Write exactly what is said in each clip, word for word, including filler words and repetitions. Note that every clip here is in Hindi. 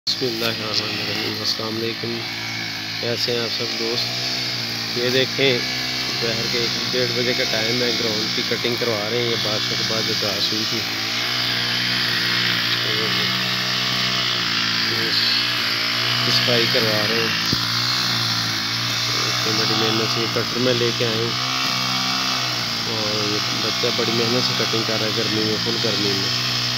बिस्मिल्लाहिर्रहमानिर्रहीम। अस्सलाम वालेकुम। कैसे हैं आप सब दोस्त। ये देखें दोपहर के एक डेढ़ बजे का टाइम है। ग्राउंड की कटिंग करवा रहे हैं। ये बारिशों के बाद जो घास हुई थी सफाई करवा रहे हैं। तो बड़ी मेहनत से कटर में लेके आए और ये बच्चा बड़ी मेहनत से कटिंग कर रहा है गर्मी में, फुल गर्मी में।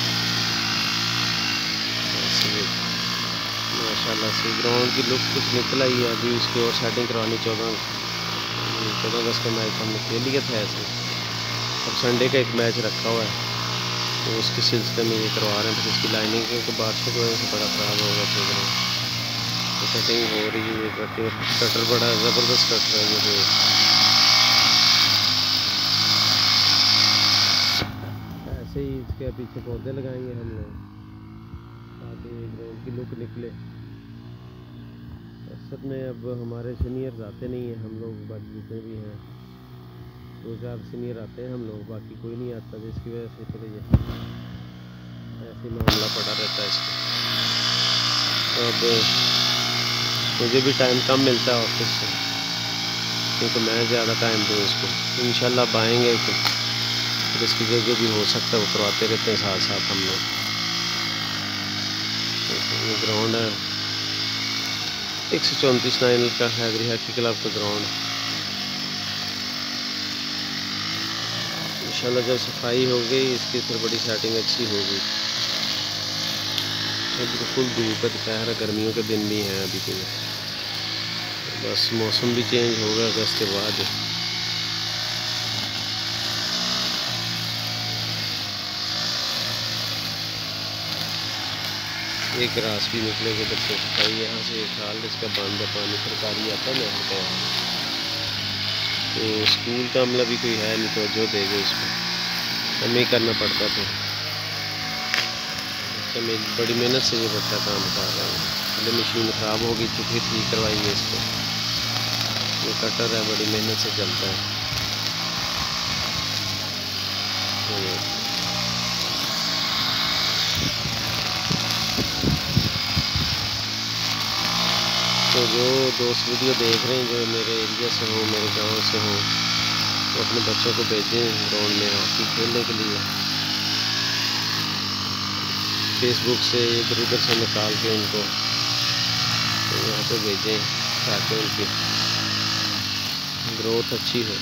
माशाल्लाह से ग्राउंड की लुक कुछ निकल आई है। अभी उसकी और सेटिंग करवानी। चौदह चौदह अगस्त का मैच हमने खेल लिया था ऐसे। अब संडे का एक मैच रखा हुआ है तो उसके सिलसिले में ये करवा रहे हैं। फिर इसकी लाइनिंग क्योंकि बारिशों की वजह से बड़ा ख़राब हो गया था ग्राउंड। तो कटिंग हो रही है। ये कटिंग कटर बड़ा ज़बरदस्त कटर है ये। ऐसे ही इसके पीछे पौधे लगाएंगे हम लोग ताकि ग्राउंड की लुक निकले। असल में अब हमारे सीनियर्स आते नहीं हैं। हम लोग बाकी जितने भी हैं दो चार सीनियर आते हैं हम लोग, बाकी कोई नहीं आता। तो इसकी वजह से फिर ये ऐसे मामला पड़ा रहता है इसको। तो अब मुझे भी टाइम कम मिलता है ऑफिस से क्योंकि मैं ज़्यादा टाइम दूँ इसको। इंशाल्लाह अब आएँगे तो फिर इसकी जो जो भी हो सकता है वो करवाते रहते हैं साथ साथ हम लोग। ये ग्राउंड है एक सौ चौंतीस नाइन का हैदरी हॉकी क्लब का ग्राउंड। इंशाल्लाह जब सफाई हो गई इसकी फिर बड़ी सेटिंग अच्छी होगी। बिल्कुल धूप है, दोपहर है, गर्मियों के दिन भी हैं अभी तो। बस मौसम भी चेंज होगा अगस्त के बाद। एक ग्रास भी निकलेगा बच्चे सफाई यहाँ से खाल इसका बंद है। पानी सरकारी आता है नहर का। तो स्कूल का अमला भी कोई है नहीं तो जो देगा इसको हमें ही करना पड़ता था। अच्छा मेरी बड़ी मेहनत से ये बच्चा काम कर रहा है। पहले मशीन ख़राब हो गई थी फिर ठीक करवाई है इसको। ये कटर है बड़ी मेहनत से चलता है। तो जो दोस्त वीडियो देख रहे हैं जो मेरे एरिया से हो, मेरे गांव से हो, वो अपने बच्चों को भेजें ग्राउंड में हॉकी खेलने के लिए। फेसबुक से इधर उधर से निकाल के उनको तो यहाँ पे भेजें ताकि उनकी ग्रोथ अच्छी हो।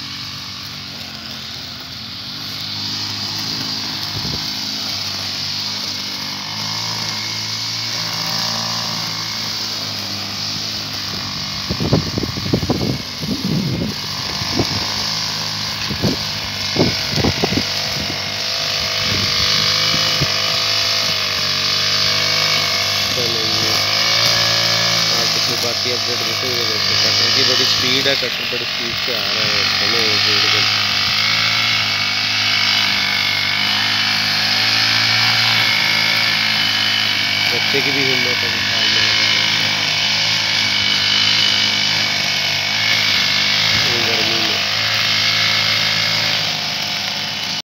बाकी अपडेट देते हुए देखो कटर की बड़ी स्पीड है। कटर बड़ी स्पीड से आ रहा है इसमें। बच्चे की भी हिम्मत है।